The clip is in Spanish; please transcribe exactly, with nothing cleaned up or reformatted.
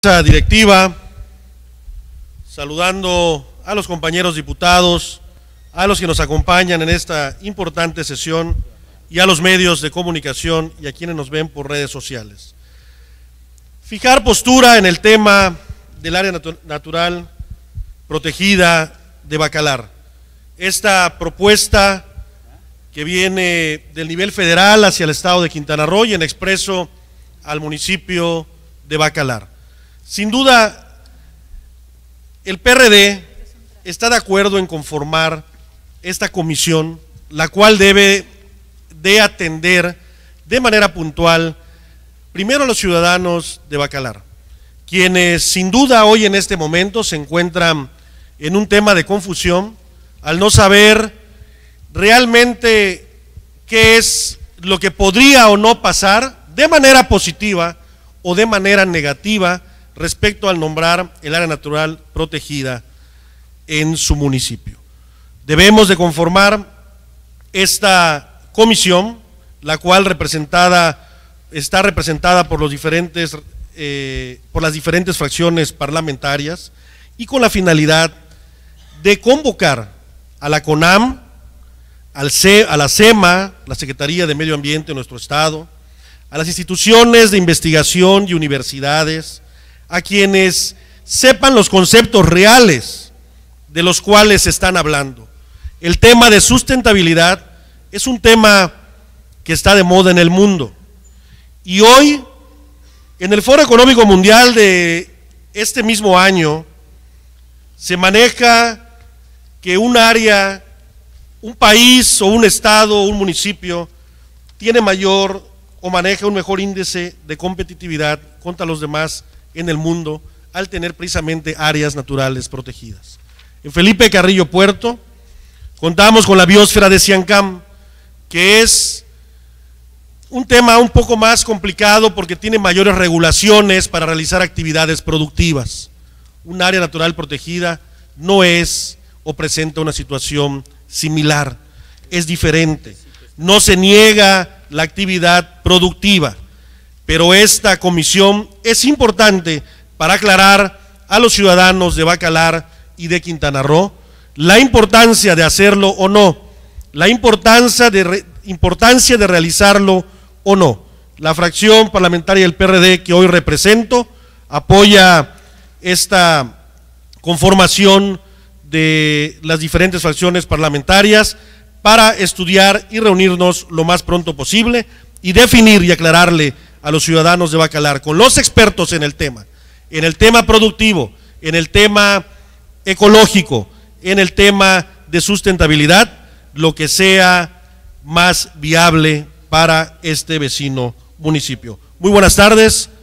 Directiva, saludando a los compañeros diputados, a los que nos acompañan en esta importante sesión y a los medios de comunicación y a quienes nos ven por redes sociales. Fijar postura en el tema del área natu- natural protegida de Bacalar. Esta propuesta que viene del nivel federal hacia el estado de Quintana Roo y en expreso al municipio de Bacalar. Sin duda, el P R D está de acuerdo en conformar esta comisión, la cual debe de atender de manera puntual, primero a los ciudadanos de Bacalar, quienes sin duda hoy en este momento se encuentran en un tema de confusión, al no saber realmente qué es lo que podría o no pasar de manera positiva o de manera negativa respecto al nombrar el área natural protegida en su municipio. Debemos de conformar esta comisión, la cual representada, está representada por los diferentes, eh, por las diferentes fracciones parlamentarias y con la finalidad de convocar a la CONAM, al C, a la SEMA, la Secretaría de Medio Ambiente de nuestro estado, a las instituciones de investigación y universidades, a quienes sepan los conceptos reales de los cuales se están hablando. El tema de sustentabilidad es un tema que está de moda en el mundo y hoy en el Foro Económico Mundial de este mismo año se maneja que un área, un país o un estado o un municipio tiene mayor o maneja un mejor índice de competitividad contra los demás en el mundo al tener precisamente áreas naturales protegidas. En Felipe Carrillo Puerto contamos con la biosfera de Siancam, que es un tema un poco más complicado porque tiene mayores regulaciones para realizar actividades productivas. Un área natural protegida no es o presenta una situación similar, es diferente, no se niega la actividad productiva, pero esta comisión es importante para aclarar a los ciudadanos de Bacalar y de Quintana Roo la importancia de hacerlo o no, la importancia de, re, importancia de realizarlo o no. La fracción parlamentaria del P R D que hoy represento apoya esta conformación de las diferentes fracciones parlamentarias para estudiar y reunirnos lo más pronto posible y definir y aclararle a los ciudadanos de Bacalar, con los expertos en el tema, en el tema productivo, en el tema ecológico, en el tema de sustentabilidad, lo que sea más viable para este vecino municipio. Muy buenas tardes.